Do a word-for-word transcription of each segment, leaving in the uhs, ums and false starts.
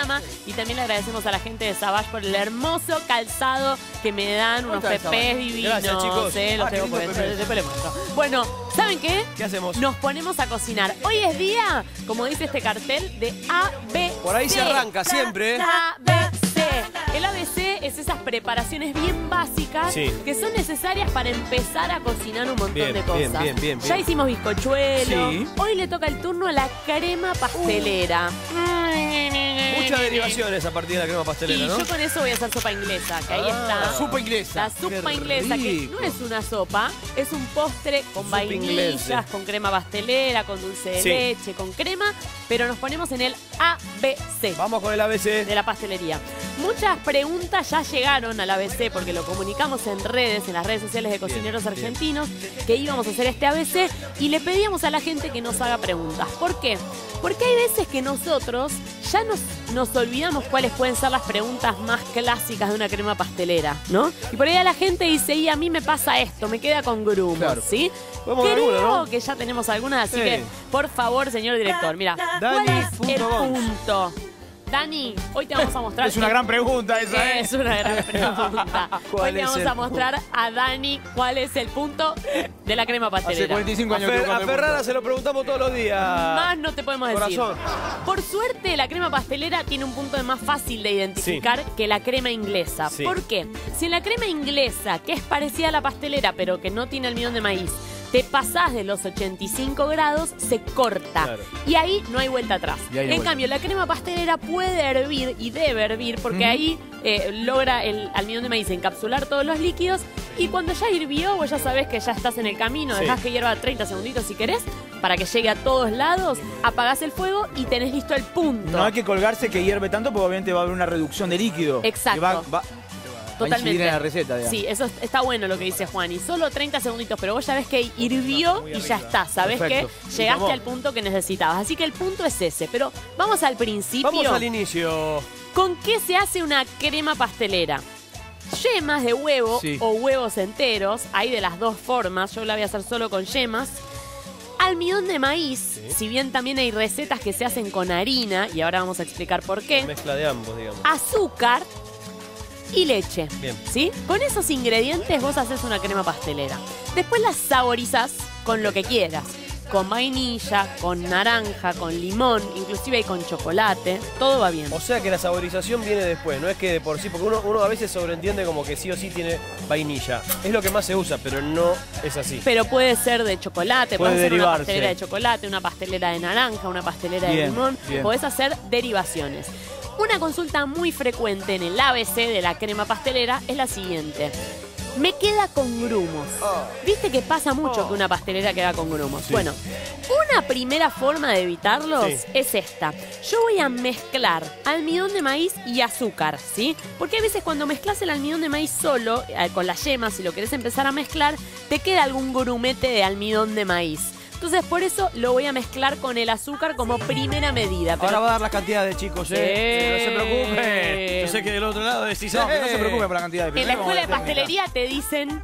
programa. Y también le agradecemos a la gente de Savage por el hermoso calzado que me dan, unos pepés divinos. Gracias, chicos. Eh, los Ah, tengo por después le muestro. Bueno, ¿saben qué? ¿Qué hacemos? Nos ponemos a cocinar. Hoy es día, como dice este cartel, de A B C. Por ahí se arranca siempre, ¿eh? A B C. El A B C es esas preparaciones bien básicas sí. que son necesarias para empezar a cocinar un montón bien, de cosas. Bien, bien, bien, ya bien. hicimos bizcochuelo. Sí. Hoy le toca el turno a la crema pastelera. Uh. Muchas derivaciones a partir de la crema pastelera, Y ¿no? yo con eso voy a hacer sopa inglesa, que ahí Ah, está. la sopa inglesa. La sopa Qué inglesa, que rico. no es una sopa, es un postre con Sopa vainillas, inglesa. con crema pastelera, con dulce de Sí. leche, con crema, pero nos ponemos en el A B C. Vamos con el A B C. De la pastelería. Muchas preguntas ya llegaron al A B C porque lo comunicamos en redes, en las redes sociales de Cocineros Bien, Argentinos, que íbamos a hacer este A B C y le pedíamos a la gente que nos haga preguntas. ¿Por qué? Porque hay veces que nosotros ya nos, nos olvidamos cuáles pueden ser las preguntas más clásicas de una crema pastelera, ¿no? Y por ahí a la gente dice, y a mí me pasa esto, me queda con grumos, Claro. ¿sí? Podemos ver Creo alguna, ¿no? que ya tenemos algunas, así Sí. que, por favor, señor director, mira, ¿cuál Dani es punto el Gons. punto? Dani, hoy te vamos a mostrar... Es una gran pregunta esa, ¿eh? Es una gran pregunta. Hoy ¿Cuál te es vamos el a mostrar a Dani cuál es el punto de la crema Hace pastelera. cuarenta y cinco A, años Fer- que a Ferrara se lo preguntamos todos los días. Más no te podemos decir. Corazón. Por suerte, la crema pastelera tiene un punto de más fácil de identificar que la crema inglesa. Sí. ¿Por qué? Si la crema inglesa, que es parecida a la pastelera, pero que no tiene almidón de maíz, te pasás de los ochenta y cinco grados, se corta. Claro. Y ahí no hay vuelta atrás. Y ahí no hay En vuelta. cambio, la crema pastelera puede hervir y debe hervir porque Ujú. ahí eh, logra el almidón de maíz encapsular todos los líquidos. Y cuando ya hirvió, vos ya sabés que ya estás en el camino, Sí. dejás que hierva treinta segunditos si querés, para que llegue a todos lados, apagás el fuego y tenés listo el punto. No hay que colgarse que hierve tanto porque obviamente va a haber una reducción de líquido. Exacto. Que va, va, va a Totalmente. incidir en la receta, digamos. Sí, eso es- está bueno lo que dice Juan. Y solo treinta segunditos, pero vos ya ves que hirvió y ya está. Sabés Perfecto. que llegaste Vamos. al punto que necesitabas. Así que el punto es ese. Pero vamos al principio. Vamos al inicio. ¿Con qué se hace una crema pastelera? Yemas de huevo Sí. o huevos enteros. Hay de las dos formas. Yo la voy a hacer solo con yemas. Almidón de maíz. Si bien también hay recetas que se hacen con harina. Y ahora vamos a explicar por qué. Mezcla de ambos, digamos. Azúcar y leche. Bien. ¿Sí? Con esos ingredientes vos haces una crema pastelera. Después la saborizás con lo que quieras. Con vainilla, con naranja, con limón, inclusive hay con chocolate. Todo va bien. O sea que la saborización viene después, no es que de por sí, porque uno, uno a veces sobreentiende como que sí o sí tiene vainilla. Es lo que más se usa, pero no es así. Pero puede ser de chocolate, Puede puedes hacer una derivarse. pastelera de chocolate, una pastelera de naranja, una pastelera de Bien, limón. bien. Podés hacer derivaciones. Una consulta muy frecuente en el A B C de la crema pastelera es la siguiente. Me queda con grumos. Oh. ¿Viste que pasa mucho Oh. que una pastelera queda con grumos? Bueno, una primera forma de evitarlos Sí. es esta. Yo voy a mezclar almidón de maíz y azúcar, ¿sí? Porque a veces cuando mezclas el almidón de maíz solo, eh, con las yemas, si lo querés empezar a mezclar, te queda algún grumete de almidón de maíz. Entonces por eso lo voy a mezclar con el azúcar como primera medida. Pero Ahora va a dar las cantidades, chicos, ¿eh? Sí. No se preocupen. Yo sé que del otro lado decís, No, que no "Eh". se preocupe por la cantidad de en la primero escuela de vamos a terminar. pastelería te dicen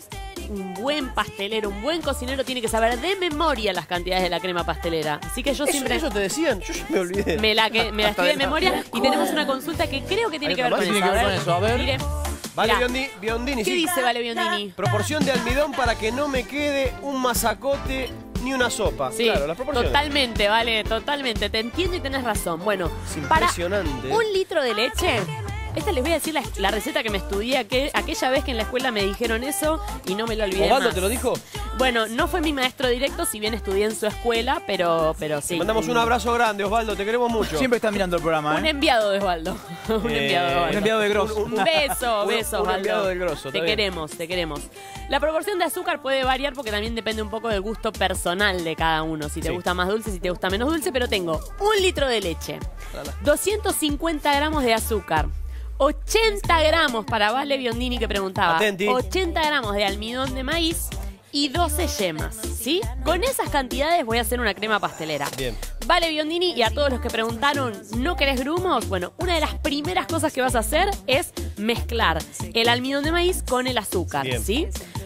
un buen pastelero, un buen cocinero tiene que saber de memoria las cantidades de la crema pastelera. Así que yo ¿Eso, siempre eso te decían? Yo ya me olvidé. me la, que, me la estoy de memoria y tenemos una consulta que creo que tiene Ahí que ver está, con tiene eso. que ver con eso, a ver. Mire, Vale, mirá, Biondi- Biondini, ¿qué sí. dice Vale Biondini? Proporción de almidón para que no me quede un masacote ni una sopa. Sí, Claro, las proporciones. totalmente, Vale, totalmente. Te entiendo y tenés razón. Bueno, Es para impresionante. un litro de leche... Esta les voy a decir la, la receta que me estudié aquel- aquella vez que en la escuela me dijeron eso y no me lo olvidé ¿Osvaldo más. te lo dijo? Bueno, no fue mi maestro directo, si bien estudié en su escuela, pero, pero sí. Mandamos un abrazo grande, Osvaldo, te queremos mucho. Siempre está mirando el programa, Un ¿eh? enviado de Osvaldo. un Eh, enviado de Osvaldo. Un enviado de Grosso. Un beso, un- beso, un Osvaldo. enviado del grosso, está Te bien. queremos, te queremos. La proporción de azúcar puede variar porque también depende un poco del gusto personal de cada uno. Si te Sí. gusta más dulce, si te gusta menos dulce, pero tengo un litro de leche, doscientos cincuenta gramos de azúcar, ochenta gramos para Vale Biondini que preguntaba, Atenti. ochenta gramos de almidón de maíz y doce yemas, ¿sí? Con esas cantidades voy a hacer una crema pastelera. Bien. Vale Biondini, y a todos los que preguntaron, ¿no querés grumos? Bueno, una de las primeras cosas que vas a hacer es mezclar el almidón de maíz con el azúcar, Bien. ¿sí?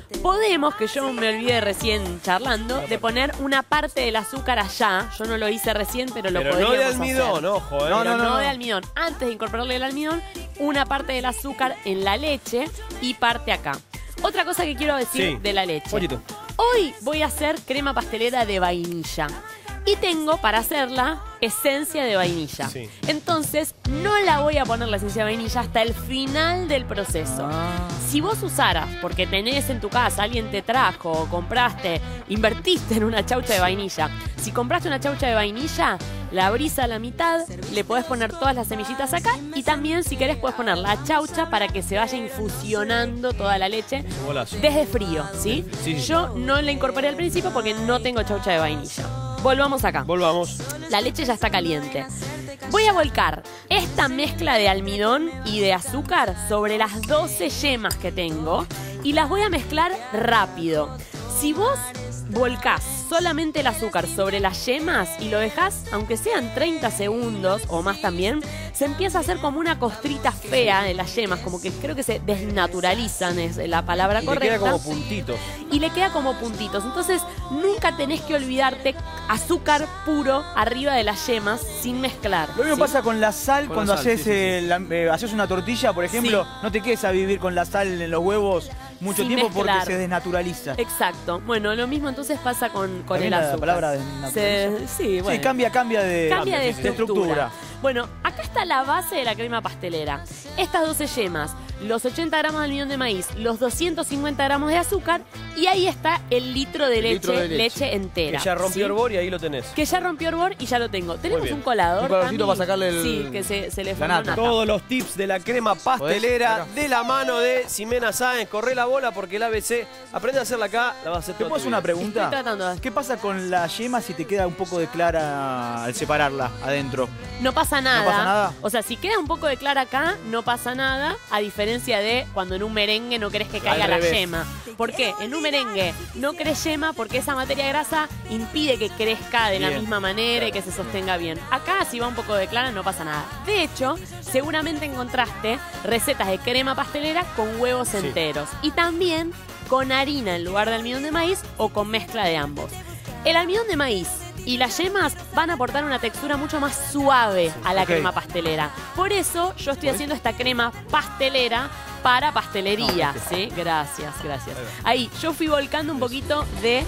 podemos, que yo me olvidé recién charlando, de poner una parte del azúcar allá. Yo no lo hice recién, pero lo Pero podríamos no de almidón, hacer. ojo, ¿eh? No, no, No, no, no, no. de almidón. Antes de incorporarle el almidón, una parte del azúcar en la leche y parte acá. Otra cosa que quiero decir Sí. de la leche. Pollito. Hoy voy a hacer crema pastelera de vainilla. Y tengo para hacerla esencia de vainilla. Sí. Entonces, no la voy a poner la esencia de vainilla hasta el final del proceso. Ah. Si vos usaras, porque tenés en tu casa, alguien te trajo, compraste, invertiste en una chaucha de vainilla. Si compraste una chaucha de vainilla, la abrís a la mitad, le podés poner todas las semillitas acá y también, si querés, podés poner la chaucha para que se vaya infusionando toda la leche Un golazo. desde frío, ¿sí? Sí, sí. Yo no la incorporé al principio porque no tengo chaucha de vainilla. Volvamos acá. Volvamos. La leche ya está caliente. Voy a volcar esta mezcla de almidón y de azúcar sobre las doce yemas que tengo y las voy a mezclar rápido. Si vos volcás solamente el azúcar sobre las yemas y lo dejás, aunque sean treinta segundos o más también, se empieza a hacer como una costrita fea de las yemas, como que creo que se desnaturalizan, es la palabra Y le correcta. queda como puntitos. Y le queda como puntitos. Entonces, nunca tenés que olvidarte azúcar puro arriba de las yemas sin mezclar. Lo mismo ¿sí? pasa con la sal Con cuando la sal, haces, sí, sí, sí. eh, la- eh, haces una tortilla, por ejemplo. No te quedes a vivir con la sal en los huevos mucho Sin tiempo mezclar. porque se desnaturaliza. Exacto. Bueno, lo mismo entonces pasa con, con También el la azúcar. palabra desnaturaliza. Se- sí, bueno. Sí, cambia, cambia de, Cambia de sí, sí, estructura. Bueno, acá está la base de la crema pastelera. Estas doce yemas, los ochenta gramos de almidón de maíz, los doscientos cincuenta gramos de azúcar y ahí está el litro de El leche, litro de leche. leche. entera. Que ya rompió ¿sí? hervor y ahí lo tenés. Que ya rompió hervor y ya lo tengo. Tenemos bien. un colador. Un coladorcito Tami. para sacarle el- Sí, que se, se le la formó nata. nata. Todos los tips de la crema pastelera ¿Podés? de la mano de Ximena Sáenz. Corre la bola porque el A B C aprende a hacerla acá, la va a hacer ¿Te toda puedo tu hacer una vida. pregunta? Estoy tratando de- ¿Qué pasa con la yema si te queda un poco de clara al separarla adentro? No pasa nada. pasa nada. O sea, si queda un poco de clara acá, no pasa nada. A diferencia de cuando en un merengue no querés que caiga Al la revés. yema. ¿Por qué? En un merengue no querés yema porque esa materia grasa impide que crezca de la Bien. misma manera y que se sostenga bien. Acá, si va un poco de clara, no pasa nada. De hecho, seguramente encontraste recetas de crema pastelera con huevos Sí. enteros. Y también con harina en lugar de almidón de maíz o con mezcla de ambos. El almidón de maíz y las yemas van a aportar una textura mucho más suave a la Ok. crema pastelera. Por eso yo estoy haciendo esta crema pastelera para pastelería. ¿Sí? Gracias, gracias. Ahí, yo fui volcando un poquito de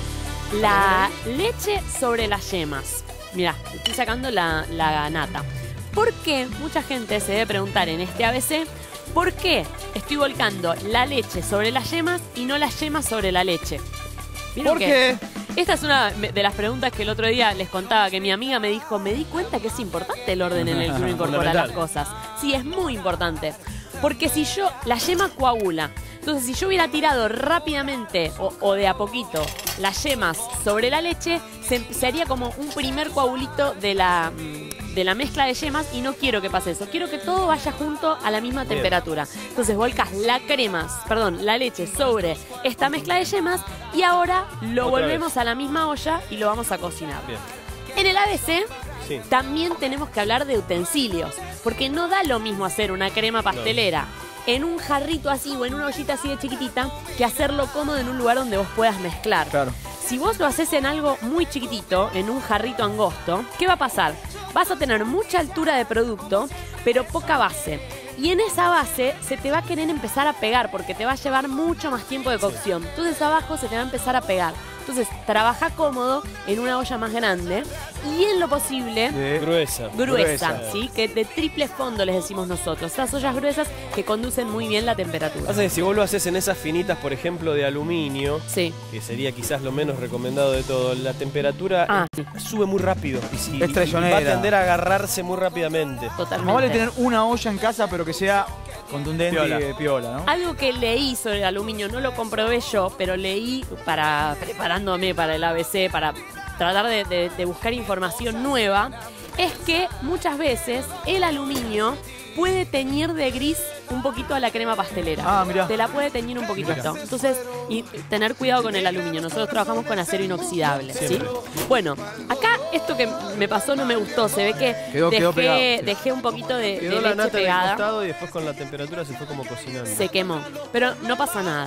la leche sobre las yemas. Mirá, estoy sacando la, la nata. ¿Por qué? Mucha gente se debe preguntar en este A B C, ¿por qué estoy volcando la leche sobre las yemas y no las yemas sobre la leche? ¿Vieron ¿Por que- qué? Esta es una de las preguntas que el otro día les contaba, que mi amiga me dijo, me di cuenta que es importante el orden en el que uno incorpora las Fundamental. cosas. Sí, es muy importante. Porque si yo, la yema coagula. Entonces, si yo hubiera tirado rápidamente o, o de a poquito las yemas sobre la leche, se, se haría como un primer coagulito de la, mm, de la mezcla de yemas y no quiero que pase eso. Quiero que todo vaya junto a la misma Bien. temperatura. Entonces, volcas la crema, perdón, la leche sobre esta mezcla de yemas y ahora lo Otra volvemos vez. a la misma olla y lo vamos a cocinar. Bien. En el A B C Sí. también tenemos que hablar de utensilios, porque no da lo mismo hacer una crema pastelera en un jarrito así o en una ollita así de chiquitita que hacerlo cómodo en un lugar donde vos puedas mezclar. Claro. Si vos lo haces en algo muy chiquitito, en un jarrito angosto, ¿qué va a pasar? Vas a tener mucha altura de producto, pero poca base. Y en esa base se te va a querer empezar a pegar porque te va a llevar mucho más tiempo de cocción. Entonces abajo se te va a empezar a pegar. Entonces trabaja cómodo en una olla más grande y en lo posible De- Gruesa. gruesa, Gruesa. ¿sí? Que de triple fondo les decimos nosotros. Esas ollas gruesas que conducen muy bien la temperatura. Pasa que si vos lo haces en esas finitas, por ejemplo, de aluminio, Sí. que sería quizás lo menos recomendado de todo, la temperatura Ah, eh, sube muy rápido y, si- Es y traicionera. va a tender a agarrarse muy rápidamente. Totalmente. Más vale tener una olla en casa, pero que sea contundente Piola. y eh, piola, ¿no? Algo que leí sobre el aluminio, no lo comprobé yo, pero leí para preparándome para el A B C, para tratar de, de- de buscar información nueva, es que muchas veces el aluminio puede teñir de gris un poquito a la crema pastelera. Ah, mirá. Te la puede teñir un poquito Mirá. esto. Entonces, y tener cuidado con el aluminio. Nosotros trabajamos con acero inoxidable, ¿sí? Siempre. Bueno, acá esto que me pasó no me gustó. Se ve que Quedó- dejé, quedó pegado. dejé un poquito de, de Quedó la leche nata en el pegada. costado y después con la temperatura se fue como cocinando. Se quemó. Pero no pasa nada.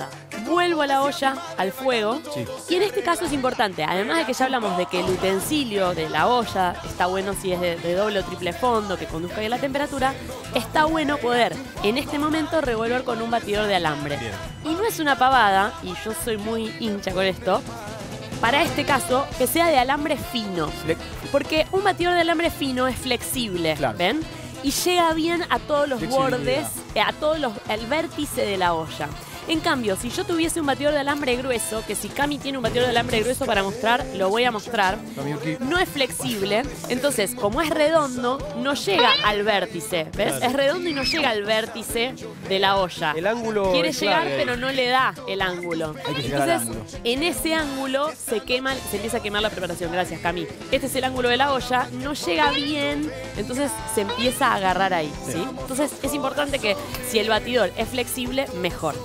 vuelvo a la olla, al fuego. Sí. Y en este caso es importante, además de que ya hablamos de que el utensilio de la olla está bueno si es de, de doble o triple fondo, que conduzca bien la temperatura, está bueno poder en este momento revolver con un batidor de alambre. Bien. Y no es una pavada, y yo soy muy hincha con esto, para este caso, que sea de alambre fino. Le- Porque un batidor de alambre fino es flexible, Claro. ¿ven? Y llega bien a todos los Flexibilidad. bordes, eh, a todos los, el vértice de la olla. En cambio, si yo tuviese un batidor de alambre grueso, que si Cami tiene un batidor de alambre grueso para mostrar, lo voy a mostrar, Kamiyuki. no es flexible, entonces como es redondo, no llega al vértice, ¿ves? Claro. Es redondo y no llega al vértice de la olla. El ángulo Quiere es llegar, clave ahí. pero no le da el ángulo. Hay que llegar al Entonces, ángulo. en ese ángulo se quema, se empieza a quemar la preparación. Gracias, Cami. Este es el ángulo de la olla, no llega bien, entonces se empieza a agarrar ahí, ¿sí? Entonces es importante que si el batidor es flexible, mejor.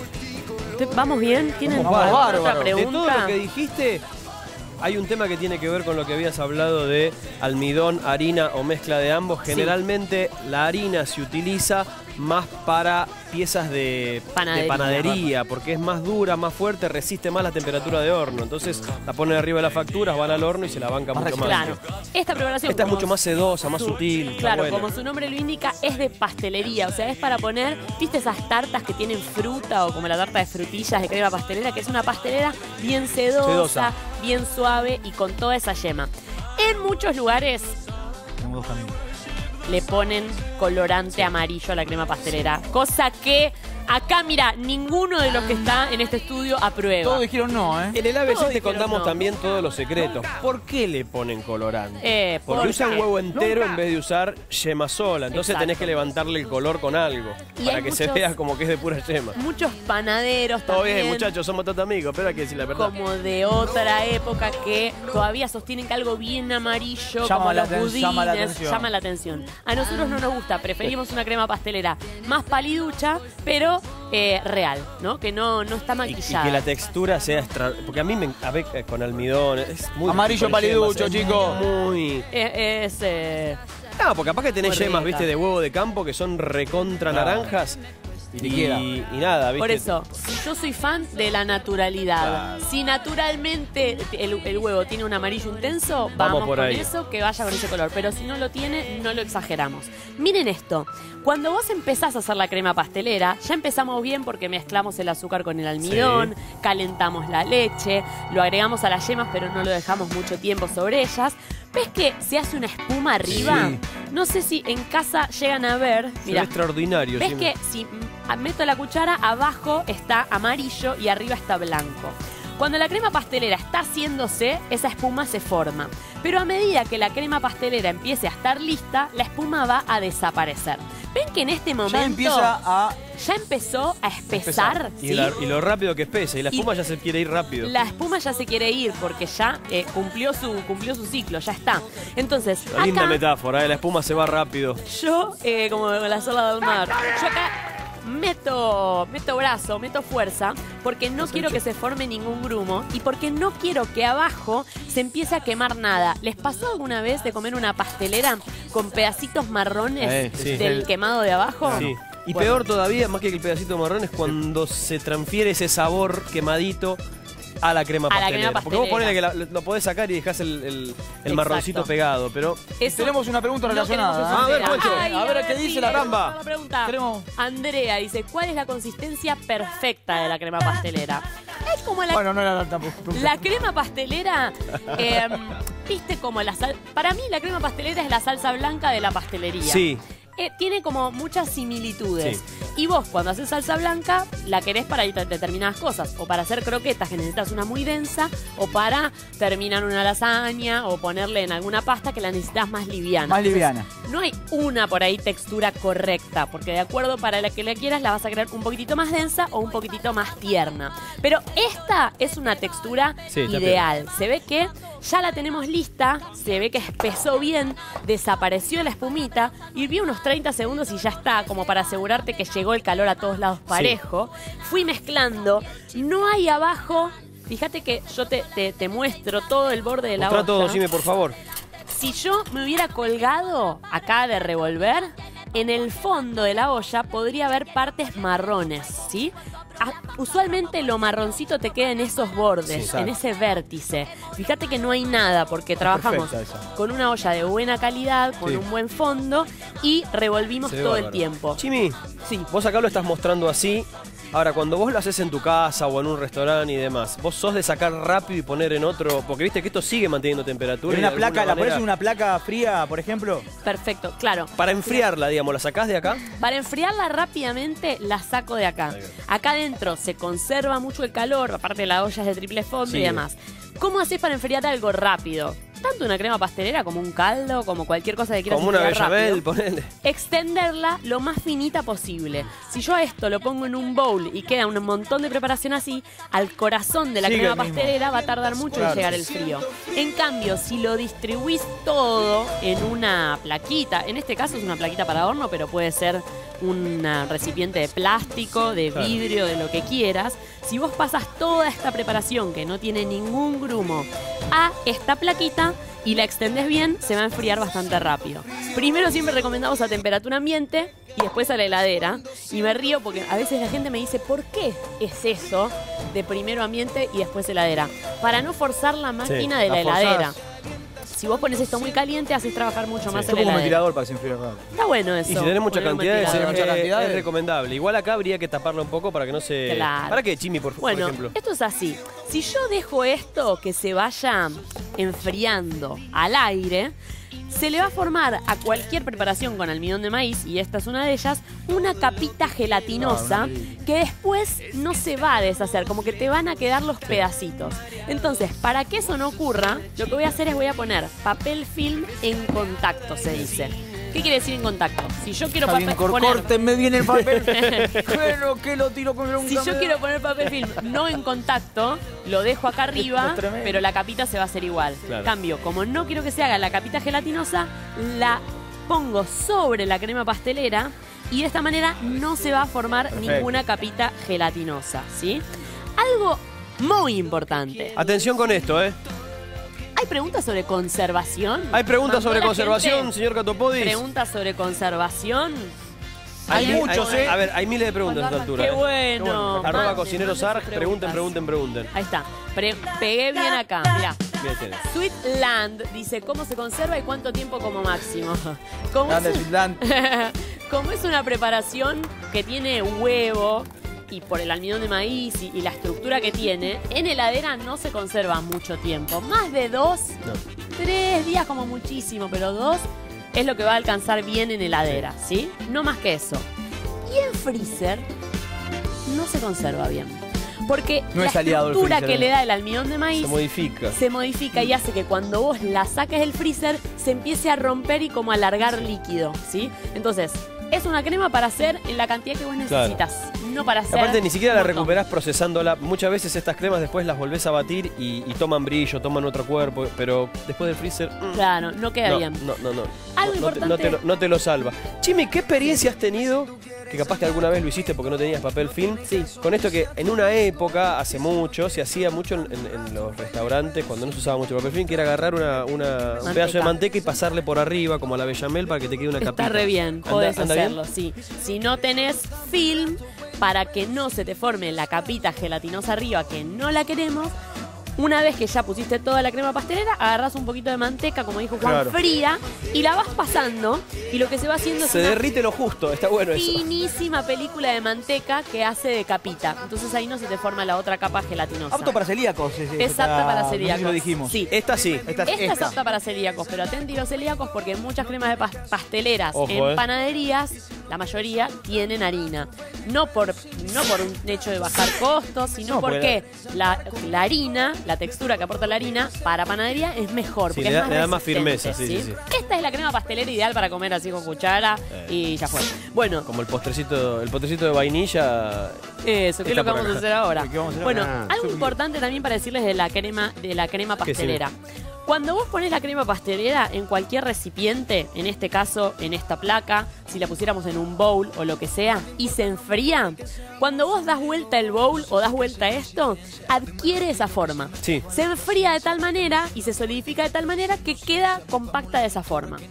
¿Vamos bien? ¿Tienen Vamos alguna bárbaro. otra De pregunta? todo lo que dijiste, hay un tema que tiene que ver con lo que habías hablado de almidón, harina o mezcla de ambos. Generalmente la harina se utiliza más para piezas de Panadería. de panadería, porque es más dura, más fuerte, resiste más la temperatura de horno. Entonces la ponen arriba de las facturas, van al horno y se la banca Más mucho más. Claro. Esta preparación... Esta es como mucho más sedosa, más su- sutil. está Claro, buena. como su nombre lo indica, es de pastelería. O sea, es para poner, ¿viste esas tartas que tienen fruta o como la tarta de frutillas de crema pastelera? Que es una pastelera bien sedosa, Sedosa. bien suave y con toda esa yema. En muchos lugares Tenemos dos caminos. le ponen colorante amarillo a la crema pastelera. Cosa que acá, mira, ninguno de los que está en este estudio aprueba. Todos dijeron no, ¿eh? En el A B C Todos te dijeron contamos no. también todos los secretos. ¿Por qué le ponen colorante? Eh, Porque ¿por usan qué? huevo entero en vez de usar yema sola. Entonces Exacto. tenés que levantarle el color con algo. Y para hay que se muchos- vea como que es de pura yema. Muchos panaderos Todo también. bien, muchachos, somos todos amigos, pero hay que decir la verdad. Como de otra época que todavía sostienen que algo bien amarillo, Llama como la los aten- budines, llama la atención. llama la atención. A nosotros no nos gusta, preferimos una crema pastelera más paliducha, pero eh, real, ¿no? Que no, no está Y, y maquillada. que la textura sea extra... Porque a mí me a ver, eh, con almidón es muy... Amarillo con yemas, paliducho, es chicos. Muy... Es, es, eh, No, porque capaz que tenés Muy yemas, rica. viste, de huevo de campo que son recontra Claro. naranjas. Y te queda. y, y nada, viste. por eso, yo soy fan de la naturalidad. Claro. Si naturalmente el, el huevo tiene un amarillo intenso, vamos, Vamos por con ahí. eso, que vaya con ese color. Pero si no lo tiene, no lo exageramos. Miren esto. Cuando vos empezás a hacer la crema pastelera, ya empezamos bien porque mezclamos el azúcar con el almidón, calentamos la leche, lo agregamos a las yemas, pero no lo dejamos mucho tiempo sobre ellas. ¿Ves que se hace una espuma arriba? Sí. No sé si en casa llegan a ver. Se ve Mira, extraordinario. ¿ves sí. que si mm, meto la cuchara, abajo está amarillo y arriba está blanco? Cuando la crema pastelera está haciéndose, esa espuma se forma. Pero a medida que la crema pastelera empiece a estar lista, la espuma va a desaparecer. ¿Ven que en este momento Ya empieza a... ya empezó a espesar? Y, ¿sí? la- y lo rápido que espesa. Y la Y- espuma ya se quiere ir rápido. La espuma ya se quiere ir porque ya eh, cumplió, su, cumplió su ciclo, ya está. Entonces, Linda acá metáfora, ¿eh? La espuma se va rápido. yo, eh, como la sola del mar, yo acá meto, meto brazo, meto fuerza, porque no quiero que se forme ningún grumo y porque no quiero que abajo se empiece a quemar nada. ¿Les pasó alguna vez de comer una pastelera con pedacitos marrones Eh, sí. del El- quemado de abajo? Sí. Y Bueno. peor todavía, más que el pedacito marrón, es cuando se transfiere ese sabor quemadito a la crema A la pastelera. crema Porque vos ponele que pastelera. la- lo podés sacar y dejás el, el- el Exacto. marroncito pegado, pero... Eso Tenemos una pregunta no relacionada. queremos ¿eh? que A ver, suceda. Poncho, Ay, a ver qué dice sí, la ramba. una pregunta. Queremos- Andrea dice, ¿cuál es la consistencia perfecta de la crema pastelera? Es como la Bueno, no era tampoco. La crema pastelera, eh, viste como la sal... Para mí la crema pastelera es la salsa blanca de la pastelería. Sí. Eh, tiene como muchas similitudes. Sí. Y vos cuando haces salsa blanca la querés para de- determinadas cosas. O para hacer croquetas que necesitas una muy densa. O para terminar una lasaña. O ponerle en alguna pasta que la necesitas más liviana. Más liviana. No hay una por ahí textura correcta, porque de acuerdo para la que la quieras la vas a crear un poquitito más densa o un poquitito más tierna. Pero esta es una textura Sí, está ideal. Se ve que ya la tenemos lista, se ve que espesó bien, desapareció la espumita, hirvió unos treinta segundos y ya está, como para asegurarte que llegó el calor a todos lados parejo. Fui mezclando, no hay abajo... Fíjate que yo te, te, te muestro todo el borde de la Mostrá todo, olla. decime, por favor. Si yo me hubiera colgado acá de revolver, en el fondo de la olla podría haber partes marrones, ¿sí? a, usualmente lo marroncito te queda en esos bordes, Sí, en ese vértice. Fíjate que no hay nada porque trabajamos perfecta esa. con una olla de buena calidad, con Sí. un buen fondo y revolvimos Se ve todo bárbaro. el tiempo. Chimi, Sí. vos acá lo estás mostrando así. Ahora, cuando vos lo haces en tu casa o en un restaurante y demás, vos sos de sacar rápido y poner en otro, porque viste que esto sigue manteniendo temperatura. En y de una placa, alguna ¿la pones manera- en una placa fría, por ejemplo? Perfecto, claro. Para enfriarla, digamos, ¿la sacás de acá? Para enfriarla rápidamente la saco de acá. Ahí Acá adentro se conserva mucho el calor, aparte de la olla es de triple fondo Sí. y demás. ¿Cómo haces para enfriar algo rápido? Tanto una crema pastelera como un caldo, como cualquier cosa que quieras Como una enfriar bechamel, rápido. ponele. Extenderla lo más finita posible. Si yo a esto lo pongo en un bowl y queda un montón de preparación así, al corazón de la Sigue crema el mismo. pastelera va a tardar mucho en Claro. llegar el frío. En cambio, si lo distribuís todo en una plaquita, en este caso es una plaquita para horno, pero puede ser un ah, recipiente de plástico, de Claro. vidrio, de lo que quieras. Si vos pasas toda esta preparación que no tiene ningún grumo a esta plaquita y la extendés bien, se va a enfriar bastante rápido. Primero siempre recomendamos a temperatura ambiente y después a la heladera. Y me río porque a veces la gente me dice, ¿por qué es eso de primero ambiente y después heladera? Para no forzar la máquina de la, la forzás. heladera. Si vos pones esto muy caliente, haces trabajar mucho más Esto en la como un heladera. ventilador para que se enfríe rápido. Está bueno eso. Y si tenés mucha poner un cantidad, es, ventilador. mucha eh, cantidad, es eh. recomendable. Igual acá habría que taparlo un poco para que no se... Claro. ¿Para qué, Chimi, por, por Bueno, ejemplo? esto es así. Si yo dejo esto que se vaya enfriando al aire, se le va a formar a cualquier preparación con almidón de maíz, y esta es una de ellas, una capita gelatinosa Ah, una capita. que después no se va a deshacer, como que te van a quedar los pedacitos. Entonces, para que eso no ocurra, lo que voy a hacer es voy a poner papel film en contacto, se dice. ¿Qué quiere decir en contacto? Si yo quiero Está bien, papel, cor- poner... córtenme bien el papel. Pero que lo tiro con un Si yo cambio. quiero poner papel film no en contacto, lo dejo acá arriba, es tremendo. pero la capita se va a hacer igual. Claro. Cambio, como no quiero que se haga la capita gelatinosa, la pongo sobre la crema pastelera y de esta manera no se va a formar Perfecto. ninguna capita gelatinosa, ¿sí? Algo muy importante. Atención con esto, ¿eh? ¿Hay preguntas sobre conservación? ¿Hay preguntas ¿Mandó sobre la conservación, gente señor Catopodis? ¿Preguntas sobre conservación? Hay mi- muchos, ¿eh? A ver, hay miles de preguntas a esta altura. ¡Qué ¿eh? bueno! Arroba Manden, cocineros manden arg, sus pregunten, preguntas. pregunten, pregunten. Ahí está. Pre- pegué bien acá, mirá. Bien, tenés. Sweetland dice cómo se conserva y cuánto tiempo como máximo. Como Grande es, Finland. como es una preparación que tiene huevo y por el almidón de maíz y, y la estructura que tiene, en heladera no se conserva mucho tiempo. Más de dos, No. tres días como muchísimo, pero dos es lo que va a alcanzar bien en heladera, ¿sí? No más que eso. Y en freezer no se conserva bien. Porque No la es aliado el estructura freezer, que ¿eh? le da el almidón de maíz Se modifica. se modifica y hace que cuando vos la saques del freezer se empiece a romper y como a alargar líquido, ¿sí? Entonces, es una crema para hacer en la cantidad que vos Claro. necesitas, no para hacer... Aparte, ni siquiera la un montón. recuperás procesándola. Muchas veces estas cremas después las volvés a batir y, y toman brillo, toman otro cuerpo, pero después del freezer... mm, Claro, no queda no, bien. no, no, no. Algo no, no te, no, importante- te lo, no te lo salva. Chimi, ¿qué experiencia has tenido? Que capaz que alguna vez lo hiciste porque no tenías papel film. Sí. Con esto que en una época, hace mucho, se hacía mucho en, en- en los restaurantes, cuando no se usaba mucho papel film, que era agarrar una, una- un Manteca. pedazo de manteca y pasarle por arriba, como a la bechamel, para que te quede una capita. Está re bien, Anda- podés anda bien. hacerlo, sí. Si no tenés film, para que no se te forme la capita gelatinosa arriba, que no la queremos, una vez que ya pusiste toda la crema pastelera, agarrás un poquito de manteca, como dijo Juan, Claro. fría, y la vas pasando, y lo que se va haciendo es Se una derrite lo justo, está bueno eso. finísima película de manteca que hace de capita. Entonces ahí no se te forma la otra capa gelatinosa. Apto para celíacos. Es, Es apta para No sé celíacos. si lo dijimos. Sí. Esta sí. Esta, Esta, es esta. apta para celíacos, pero atenti los celíacos porque muchas cremas de pas- pasteleras Ojo, en eh. panaderías, la mayoría tienen harina. No por, no por un hecho de bajar costos, sino No, porque la, la harina, la textura que aporta la harina, para panadería es mejor. Sí, porque le es da- más le da más resistente, firmeza, sí, sí, sí. Esta es la crema pastelera ideal para comer así con cuchara y ya fue. Bueno, Como el postrecito, el postrecito de vainilla. eso, ¿qué es Está lo que por vamos a acá. hacer ahora? ¿Qué vamos a hacer Bueno, ahora? algo Ah, importante también para decirles de la crema, de la crema ¿Qué pastelera. Cuando vos pones la crema pastelera en cualquier recipiente, en este caso en esta placa, si la pusiéramos en un bowl o lo que sea, y se enfría, cuando vos das vuelta el bowl o das vuelta esto, adquiere esa forma. Sí. Se enfría de tal manera y se solidifica de tal manera que queda compacta de esa forma.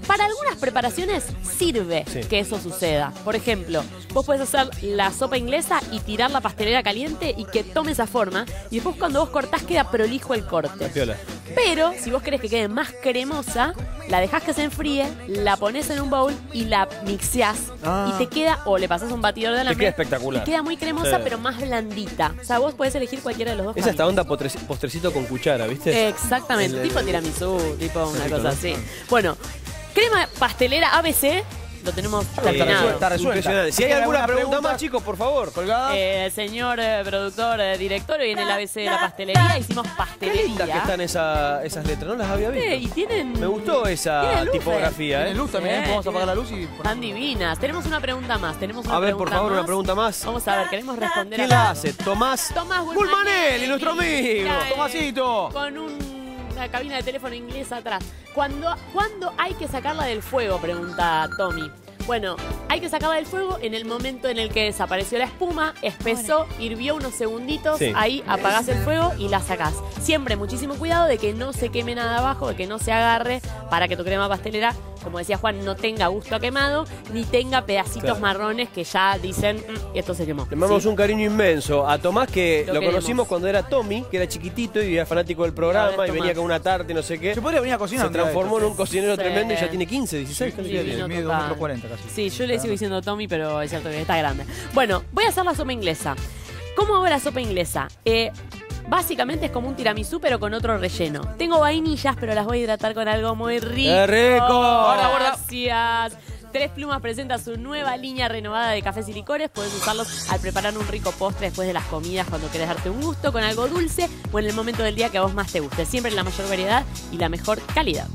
Para algunas preparaciones sirve Sí. que eso suceda. Por ejemplo, vos podés hacer la sopa inglesa y tirar la pastelera caliente y que tome esa forma. Y después cuando vos cortás queda prolijo el corte. Piola. Pero si vos querés que quede más cremosa, la dejás que se enfríe, la pones en un bowl y la mixeás. Ah. Y te queda, o le pasás un batidor de alambre. queda espectacular. Y queda muy cremosa, Sí. pero más blandita. O sea, vos podés elegir cualquiera de los dos. Es esta caminos. onda potre- postrecito con cuchara, ¿viste? Exactamente, El- el- tipo tiramisú, tipo una rico, cosa ¿no? así. Bueno, crema pastelera A B C, lo tenemos Está terminado. resuelta, resuelta. Impresionante. Si hay ¿Tiene alguna alguna pregunta pregunta? más, chicos, por favor. Colgada. Eh, señor eh, productor, eh, director, hoy en el A B C de la pastelería hicimos Qué lindas que pastelería. están esa- esas letras, no las había Eh, y visto. tienen... Me gustó esa Tiene luces. tipografía, Tiene ¿eh? luz también, Sí, vamos a apagar la tiene- luz y... Están divinas. Tenemos una pregunta más. Tenemos una A ver, por pregunta favor, más. una pregunta más. Vamos a ver, queremos responder ¿Quién a la algo. hace? Tomás Tomás Gulmanelli, nuestro amigo. Cae Tomasito. Con un- una cabina de teléfono inglesa atrás. ¿Cuándo, ¿Cuándo hay que sacarla del fuego? Pregunta Tommy. Bueno, hay que sacarla del fuego en el momento en el que desapareció la espuma, espesó, hirvió unos segunditos, Sí. ahí apagás el fuego y la sacás. Siempre muchísimo cuidado de que no se queme nada abajo, de que no se agarre, para que tu crema pastelera, como decía Juan, no tenga gusto a quemado, ni tenga pedacitos Claro. marrones que ya dicen, "Mm, esto se quemó". Le mandamos ¿Sí? un cariño inmenso a Tomás, que Lo lo, queremos. conocimos cuando era Tommy, que era chiquitito y era fanático del Ahora programa es y venía Tomás. con una tarta y no sé qué. Se podría venir a cocinar. Se un día de transformó en estos. un cocinero Sí. tremendo y ya tiene quince, dieciséis. Sí, ¿cuántos sí, años sí, tiene? mide total. dos metros cuarenta casi. Sí, yo le sigo diciendo Tommy, pero es cierto que está grande. Bueno, voy a hacer la sopa inglesa. ¿Cómo hago la sopa inglesa? Eh, básicamente es como un tiramisú, pero con otro relleno. Tengo vainillas, pero las voy a hidratar con algo muy rico. ¡Qué rico! Guarda, guarda. Gracias. Tres Plumas presenta su nueva línea renovada de cafés y licores. Puedes usarlos al preparar un rico postre después de las comidas, cuando querés darte un gusto con algo dulce o en el momento del día que a vos más te guste. Siempre la mayor variedad y la mejor calidad.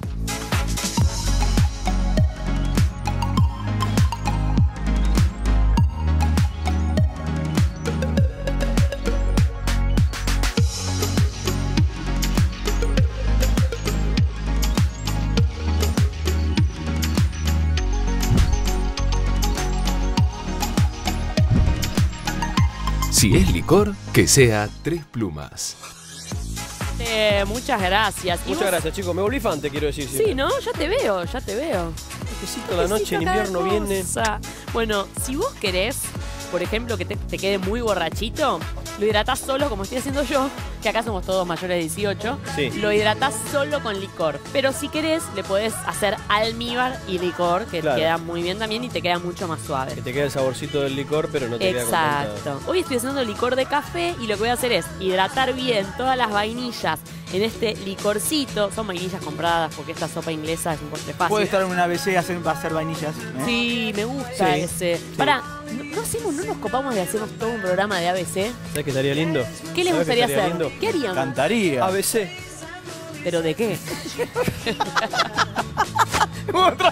Si es licor, que sea Tres Plumas. Eh, muchas gracias. ¿Y Muchas vos? gracias, chicos. Me volví fan, te quiero decir. Sí, ¿no? Ya te veo, ya te veo. Necesito la noche en Necesito cada invierno viene. cosa. Bueno, si vos querés, por ejemplo, que te, te quede muy borrachito, lo hidratás solo, como estoy haciendo yo, que acá somos todos mayores de dieciocho. Sí. Lo hidratás solo con licor. Pero si querés, le podés hacer almíbar y licor, que Claro. queda muy bien también y te queda mucho más suave. Que te queda el saborcito del licor, pero no te queda con tanta- Exacto. Hoy estoy haciendo licor de café y lo que voy a hacer es hidratar bien todas las vainillas en este licorcito. Son vainillas compradas porque esta sopa inglesa es un postre fácil. Puede estar en una A B C y hacer, hacer vainillas. ¿eh? Sí, me gusta Sí, ese. Pará, ¿no, no hacemos, no nos copamos de hacernos todo un programa de A B C? ¿Sabes que estaría lindo? ¿Qué les ¿Sabes gustaría estaría hacer? lindo? ¿Qué harían? Cantaría. A B C. ¿Pero de qué? Otra.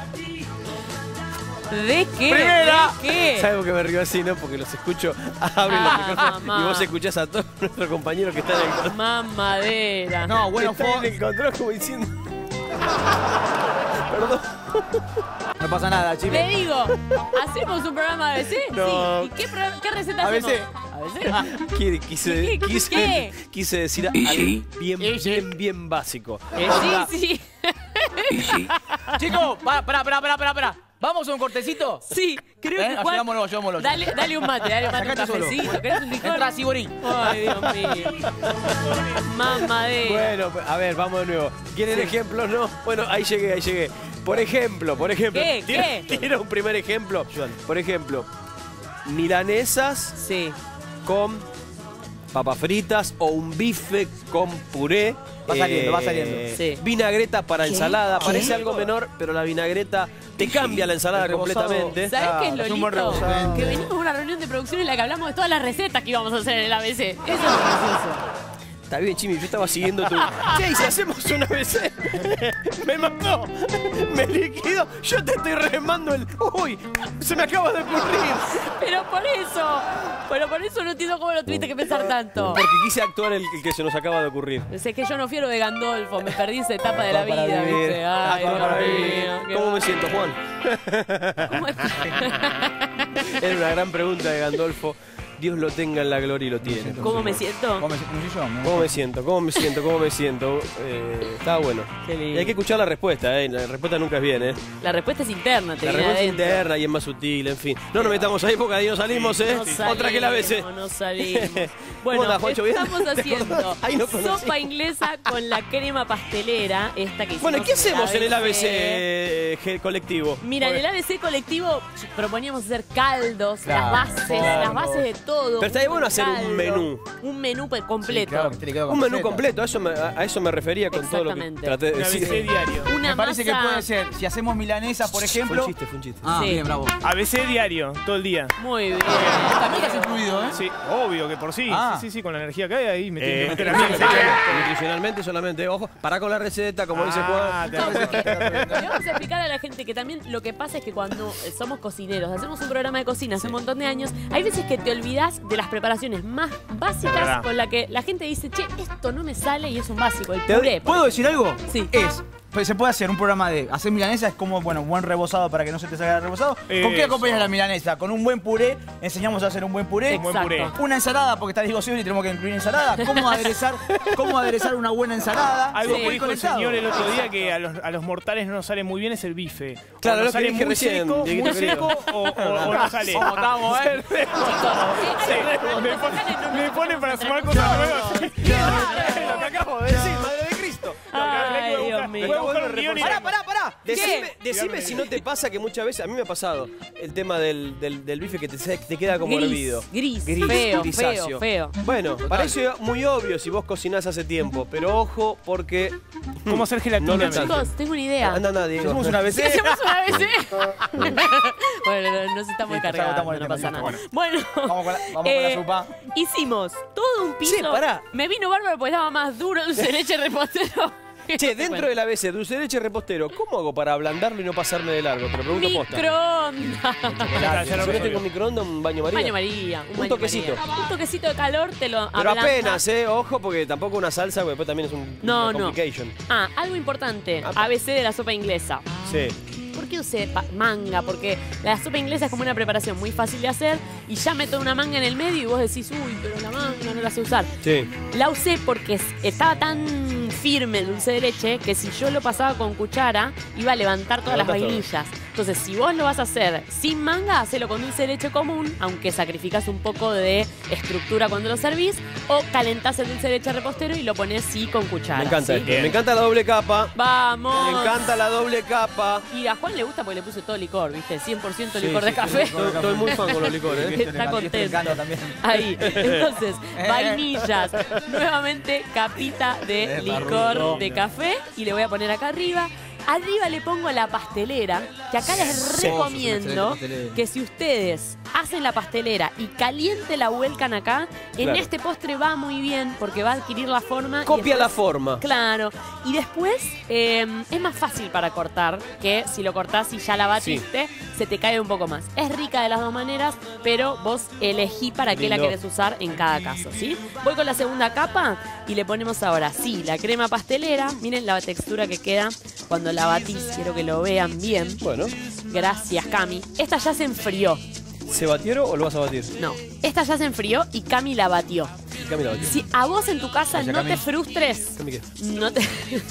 ¿De qué? Primera. ¿De qué? ¿Sabes por qué me río así, no? Porque los escucho, abren Ah, los micrófonos mamá. y vos escuchás a todos nuestros compañeros que están en el control. Mamadera. No, bueno, Están fue- en el control como diciendo... Perdón. No pasa nada, chicos. Le digo, ¿hacemos un programa de A B C? No. Sí. ¿Y qué, pro- qué receta A B C. hacemos? A B C. Ah, Quise, quise, ¿Qué? ¿Qué? quise, ¿Qué? quise decir algo bien, bien, bien básico. Onda, sí, sí. Chicos, pará, pará, pará, pará, pará, pará. ¿Vamos a un cortecito? Sí, creo ¿Eh? que Juan... Ayudámoslo, ayudámoslo. Dale, dale un mate, dale un mate, un Sacate solo. cafecito. ¿Querés un licor? Entra, Siborí. Ay, Dios mío. Mamadera. Bueno, a ver, vamos de nuevo. ¿Quieren ejemplos? No. Bueno, ahí llegué, ahí llegué. Por ejemplo, por ejemplo. ¿Qué? ¿Tiene, ¿Qué? tiene un primer ejemplo? Por ejemplo, milanesas Sí. con papas fritas o un bife con puré. Va saliendo, va saliendo. Sí. Vinagreta para ¿Qué? ensalada. ¿Qué? Parece algo menor, pero la vinagreta te cambia la ensalada El rebozado. completamente. ¿Sabés Ah, qué es lo es un buen lindo? rebozado. Que venimos a una reunión de producción en la que hablamos de todas las recetas que íbamos a hacer en el A B C. Eso es lo gracioso. Está bien, Chimi, yo estaba siguiendo tu... Che, ¿y si hacemos una A B C? Me mató. Me liquidó. Yo te estoy remando el... Uy, se me acaba de ocurrir. Pero por eso, pero por eso no entiendo cómo lo tuviste que pensar tanto. Porque quise actuar el, el que se nos acaba de ocurrir. Es que yo no fui a lo de Gandolfo, me perdí esa etapa de la Para vida, vivir. ¿viste? Ay, Actuar para Dios vivir. mío. qué ¿Cómo me mal. siento, Juan? ¿Cómo estás? Era una gran pregunta de Gandolfo. Dios lo tenga en la gloria y lo tiene. ¿Cómo me siento? ¿Cómo me, cómo soy yo? Me- ¿Cómo me siento? ¿Cómo me siento? ¿Cómo me siento? Eh, está bueno. Qué lindo. Y hay que escuchar la respuesta, ¿eh? La respuesta nunca es bien, ¿eh? La respuesta es interna, te La viene respuesta es adentro. interna y es más sutil, en fin. No nos metamos ahí porque ahí no salimos, ¿eh? No salimos, Otra que la B C. No salimos. ¿Cómo Bueno, andás, Juancho? ¿Bien? estamos ¿Te haciendo acordás? Ahí no conocí. sopa inglesa con la crema pastelera, esta que hicimos. Bueno, ¿y qué en hacemos en el A B C eh, ge- colectivo? Mira, en el A B C colectivo proponíamos hacer caldos, Claro, las bases, claro. las bases de todo. Pero estaría bueno hacer un caldo, menú. Un menú pe- completo. Sí, claro, que tiene que ver con Un menú recetas. completo, a eso me, a eso me refería con todo lo que Exactamente. traté de Un A B C decir. diario. Una Me parece que masa- puede ser, si hacemos milanesas, por Fue ejemplo. un chiste, fue un chiste. Ah, Sí. bien, bravo. A B C diario, todo el día. Muy bien. También estás incluido, ¿eh? Sí, obvio que por sí. Ah. Sí, sí, sí, con la energía que hay ahí me tiene Eh, que meter a mí. nutricionalmente solamente, ojo, para con la receta, como dice Ah, Juan. te- No, porque le vamos a explicar a la gente que también lo que pasa es que cuando eh, somos cocineros, hacemos un programa de cocina hace un montón de años, hay veces que te olvidas de las preparaciones más básicas verdad. con la que la gente dice, che, esto no me sale y es un básico, el ¿Te- puré. por ¿Puedo decir algo? Sí. Es, pues se puede hacer un programa de hacer milanesa, es como, bueno, buen rebozado para que no se te salga el rebozado. ¿Con qué Eso. acompañas la milanesa? Con un buen puré, enseñamos a hacer un buen puré. Un buen Exacto. puré. Una ensalada, porque está discusión y tenemos que incluir ensalada. ¿Cómo aderezar, cómo aderezar una buena ensalada? Algo Sí. que dijo el señor el otro día que a los, a los mortales no nos sale muy bien es el bife. O Claro, nos lo que sale dije muy recién, seco, Dieguito muy querido. seco o, o- o no sale. ¿Cómo estamos, eh? Sí, me, pone, me pone para sumar cosas nuevas. Lo que acabo de decir, madre de Cristo. Ay, Dios mío. Voy a buscar un guión y- Pará, pará, pará. Decime, decime si no te pasa que muchas veces, a mí me ha pasado, el tema del, del, del bife que te, te queda como Gris, hervido. gris, feo, feo, feo. Bueno, parece muy obvio si vos cocinás hace tiempo, pero ojo porque... ¿Cómo hacer gelatina? No lo me dice. Chicos, tengo una idea. Anda, anda, Diego. Hacemos una vez. ¿Qué hacemos una vez, eh? Bueno, no- nos estamos Listo, cargando, estamos en no el pasa tema, nada. listo, Bueno, Vamos con la, vamos con la eh, sopa. hicimos todo un piso. Sí, pará. Me vino bárbaro porque estaba más duro el dulce de leche repostero. Che, dentro de la A B C, dulce de leche repostero, ¿cómo hago para ablandarlo y no pasarme de largo? Te lo pregunto posta. Microondas. Ya está, ya lo Si no resolví. tengo microondas, un baño María. Baño María. Un, Un baño toquecito. María. Un toquecito de calor te lo Pero ablanda. apenas, ¿eh? Ojo, porque tampoco una salsa, porque después también es un No, una no. complication. Ah, algo importante. Apa. A B C de la sopa inglesa. Sí. ¿Por qué usé pa- manga? Porque la sopa inglesa es como una preparación muy fácil de hacer y ya meto una manga en el medio y vos decís, uy, pero la manga no la sé usar. Sí. La usé porque es- estaba tan firme el dulce de leche que si yo lo pasaba con cuchara iba a levantar todas las Levantás todo. vainillas. Entonces, si vos lo vas a hacer sin manga, hacelo con dulce de leche común, aunque sacrificás un poco de estructura cuando lo servís, o calentás el dulce de leche repostero y lo pones sí con cuchara. Me encanta ¿sí? esto. Me encanta la doble capa. ¡Vamos! Me encanta la doble capa. Y a Juan le gusta porque le puse todo licor, ¿viste? cien por ciento Sí, licor de sí, café. Estoy, estoy muy fan con los licores, ¿eh? Está contento. Me encanta también. Ahí. Entonces, vainillas. Nuevamente, capita de Eh, licor barrudo. de café. Y le voy a poner acá arriba. Arriba le pongo la pastelera, que acá les Sí. recomiendo Oh, es una excelente pastelera. que si ustedes hacen la pastelera y caliente la vuelcan acá, en Claro. este postre va muy bien porque va a adquirir la forma. y Copia la después- forma. Claro. Y después eh, es más fácil para cortar que si lo cortás y ya la batiste, se te cae un poco más. Es rica de las dos maneras, pero vos elegí para qué la Lindo. querés usar en cada caso, ¿sí? Voy con la segunda capa y le ponemos ahora, sí, la crema pastelera. Miren la textura que queda cuando la batís. Quiero que lo vean bien. Bueno, Gracias, Cami. Esta ya se enfrió. ¿se batieron o lo vas a batir? No, esta ya se enfrió y Cami la batió. Cami la batió. Si a vos en tu casa Gracias, no Cami. te frustres, Cami, ¿qué? no te,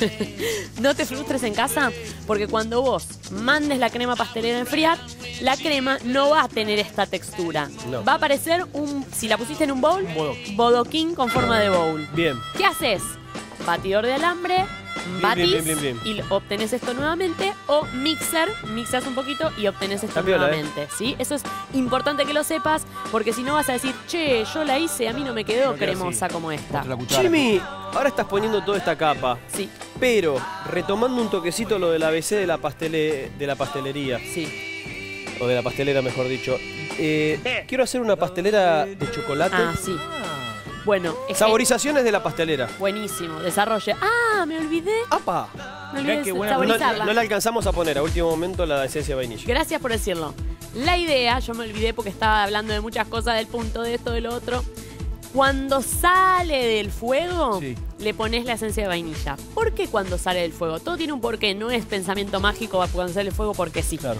no te frustres en casa, porque cuando vos mandes la crema pastelera a enfriar, la crema no va a tener esta textura. No. Va a aparecer un, si la pusiste en un bowl, bodoquín. bodoquín con forma de bowl. Bien. ¿Qué haces? Batidor de alambre, batís bien, bien, bien. y obtenés esto nuevamente, o mixer, mixas un poquito y obtenés esto Está piola, ¿eh? nuevamente, ¿sí? Eso es importante que lo sepas, porque si no vas a decir, che, yo la hice, a mí no me quedó No quedó cremosa como esta. Otra cuchara. Jimmy, ahora estás poniendo toda esta capa, Sí, pero retomando un toquecito lo del A B C de la, pastele, de la pastelería, sí. o de la pastelera mejor dicho, eh, quiero hacer una pastelera de chocolate. Ah, sí. Bueno, es que- Saborizaciones de la pastelera. buenísimo, desarrolle. Ah, me olvidé. ¡Apa! Me Mirá olvidé qué de buena- No, saborizarla. no la alcanzamos a poner a último momento la esencia de vainilla. Gracias por decirlo. La idea, yo me olvidé porque estaba hablando de muchas cosas, del punto de esto, de lo otro. Cuando sale del fuego, Sí. le pones la esencia de vainilla. ¿Por qué cuando sale del fuego? Todo tiene un porqué, no es pensamiento mágico cuando sale del fuego porque sí. Claro.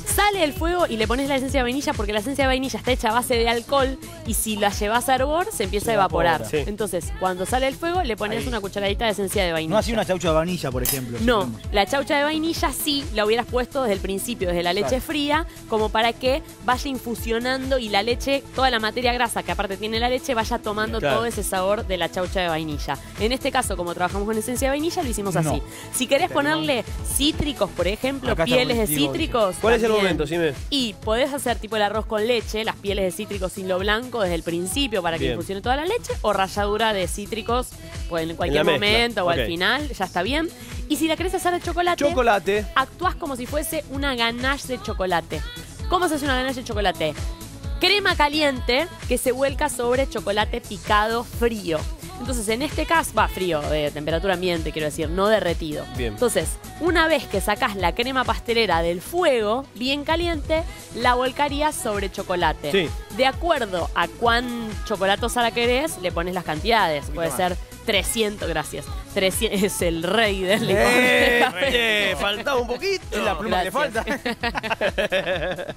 Sale el fuego y le pones la esencia de vainilla porque la esencia de vainilla está hecha a base de alcohol y si la llevas a hervor se empieza Se a evaporar. evapora. Sí. Entonces, cuando sale el fuego le pones Ahí. una cucharadita de esencia de vainilla. No así una chaucha de vainilla, por ejemplo. si No, podemos. la chaucha de vainilla sí la hubieras puesto desde el principio, desde la leche Claro. fría, como para que vaya infusionando y la leche, toda la materia grasa que aparte tiene la leche, vaya tomando Claro. todo ese sabor de la chaucha de vainilla. En este caso, como trabajamos con esencia de vainilla, lo hicimos así. No. Si querés ponerle cítricos, por ejemplo, Acá está pieles de positivo, cítricos. ¿Cuál es el también. momento, Sime? Y podés hacer tipo el arroz con leche, las pieles de cítricos sin lo blanco desde el principio para que Bien. infusione toda la leche, o ralladura de cítricos pues en cualquier la mezcla, momento o ok. al final, ya está bien. Y si la querés hacer de chocolate, Chocolate. actuás como si fuese una ganache de chocolate. ¿Cómo se hace una ganache de chocolate? Crema caliente que se vuelca sobre chocolate picado frío. Entonces, en este caso, va frío, de temperatura ambiente, quiero decir, no derretido. Bien. Entonces, una vez que sacás la crema pastelera del fuego, bien caliente, la volcarías sobre chocolate. Sí. De acuerdo a cuán chocolatosa la querés, le pones las cantidades. Puede más. ser trescientos, gracias. trescientos, es el rey del licor. ¡Eh! che, faltaba un poquito. Es la pluma que le falta. Gracias.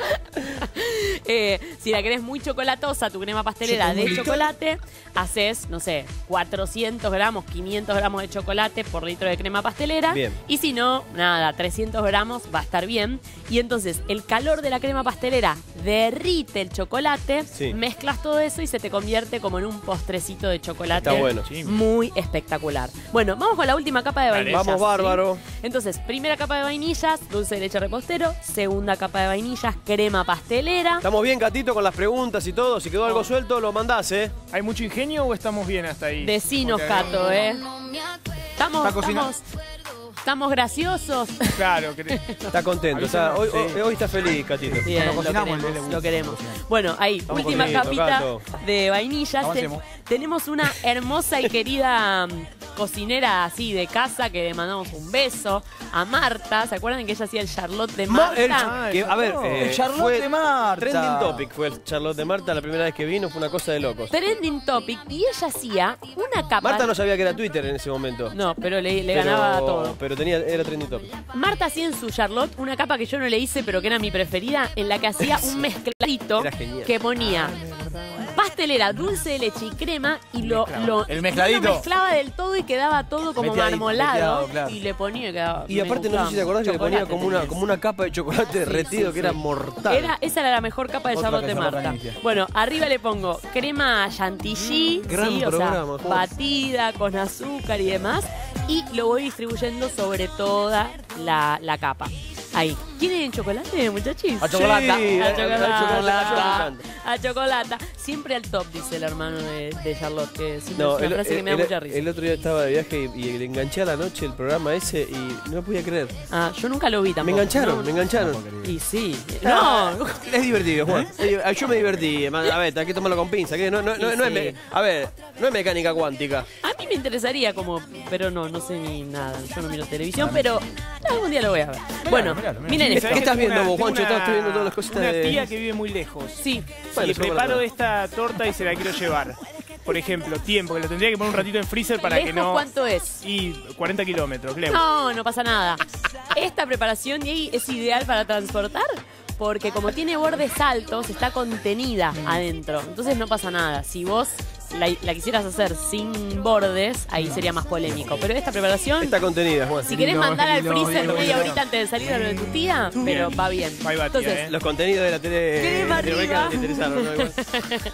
Eh, si la querés muy chocolatosa, tu crema pastelera de chocolate, haces, no sé, cuatrocientos gramos, quinientos gramos de chocolate por litro de crema pastelera. Bien. Y si no, nada, trescientos gramos va a estar bien. Y entonces el calor de la crema pastelera derrite el chocolate, Sí. mezclas todo eso y se te convierte como en un postrecito de chocolate. Está bueno. Sí. Muy espectacular. Bueno, vamos con la última capa de Dale. vainillas. Vamos, ¿sí? bárbaro. Entonces, primera capa de vainillas, dulce de leche repostero. Segunda capa de vainillas, crema pastelera. ¿Estamos bien, Catito, con las preguntas y todo? Si quedó algo suelto, lo mandás, ¿eh? ¿Hay mucho ingenio o estamos bien hasta ahí? Decinos, Porque- Cato, ¿eh? Estamos, Está cocinando. estamos, estamos graciosos. Claro, que Está contento. O sea, hoy, hoy- hoy está feliz, Catito. Bien, Cuando lo cocinamos, queremos, le gusta lo queremos. cocinar. Bueno, ahí, Vamos última comiendo, capita Cato. de vainillas. Ten- Avancemos. tenemos una hermosa y querida mm, cocinera así de casa que le mandamos un beso a Marta. ¿Se acuerdan que ella hacía el Charlotte de Ma- Marta? el- Ay, que, a ver, no. eh, El Charlotte fue de Marta. Trending topic fue el Charlotte de Marta la primera vez que vino, fue una cosa de locos. Trending topic. Y ella hacía una capa. Marta no sabía que era Twitter en ese momento. No, pero le, le pero, ganaba a todo. Pero tenía, era trending topic. Marta hacía en su Charlotte una capa que yo no le hice, pero que era mi preferida, en la que hacía un mezcladito Era genial. que ponía pastelera, dulce de leche y crema y lo, lo, El no mezcladito. lo mezclaba del todo y quedaba todo como Meteadito, marmolado meteado, claro. y le ponía y quedaba. Y me aparte, no gustaba. sé si te acordás que le ponía Chocolate como una, tenía. como una capa de chocolate derretido sí, que era sí. mortal. Era, esa era la mejor capa de Otra Charlotte que de Charlotte Marta. inicia. Bueno, arriba le pongo crema chantilly, Gran sí, o programa, sea, Juan. batida con azúcar y demás. Y lo voy distribuyendo sobre toda la, la capa. Ahí. ¿Quieren chocolate, muchachos? A chocolate. Sí, A a- a chocolate. chocolate. A chocolate. Siempre al top, dice el hermano de, de Charlotte, que siempre No, es una el, frase que el- me da el- mucha risa. el otro día estaba de viaje y, y le enganché a la noche el programa ese y no podía creer. Ah, yo nunca lo vi tampoco. Me engancharon, No, me engancharon. Y sí. Ah, No. es divertido, Juan. Eh, Yo me divertí. A ver, hay que tomarlo con pinza. Que no, no, no, Sí, no es sí. me- a ver, no es mecánica cuántica. A mí me interesaría como, pero no, no sé ni nada. Yo no miro televisión, pero algún día lo voy a ver. Bueno, miralo, miralo. miren ¿Qué esto. ¿Sabés estás que viendo tengo vos, una- Juancho? tengo Estás viendo todas las cositas Una de- tía que vive muy lejos. Sí. Bueno, Si eso preparo para- esta torta y se la quiero llevar. Por ejemplo, tiempo, que lo tendría que poner un ratito en freezer para ¿Lejos que no... cuánto es? Y cuarenta kilómetros, Cleo. No, no pasa nada. Esta preparación, Diego, es ideal para transportar porque como tiene bordes altos, está contenida adentro. Entonces no pasa nada. Si vos la, la quisieras hacer sin bordes, ahí sería más polémico. Pero esta preparación, Está contenida, Juan. si querés No, mandar al no, freezer no, media no. horita antes de salir a lo de tu tía, pero va bien. Ahí va, tía, Entonces, ¿eh? Los contenidos de la tele Crema de Rebeca arriba. no te interesaron, ¿no? Igual.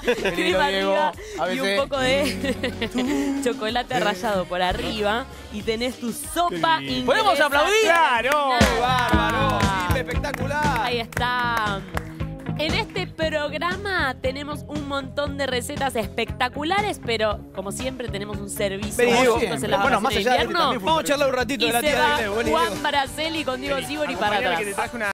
crema Diego, arriba a y un veces- poco de chocolate rallado por arriba y tenés tu sopa Qué lindo. ¿Podemos aplaudir? ¡Claro! ¡Bárbaro! ¡Sí, espectacular! Ahí está. En este programa tenemos un montón de recetas espectaculares, pero como siempre tenemos un servicio Vení, Diego. chicos, en las Bueno, vacaciones más de allá de este invierno. también fue- Vamos a charlar un ratito y de la se tía va de Cleo. Vení, Diego. Juan Baraceli con Diego Sibori para Acompañame atrás. que te traje una